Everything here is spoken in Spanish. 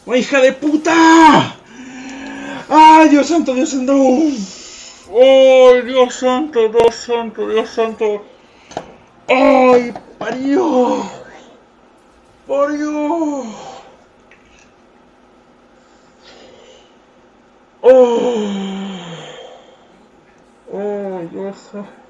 ¡Oh, hija de puta! ¡Ay, Dios santo, Dios santo! ¡Ay, Dios santo, Dios santo, Dios santo! ¡Ay, parió! ¡Parió! ¡Oh! ¡Oh, Dios santo!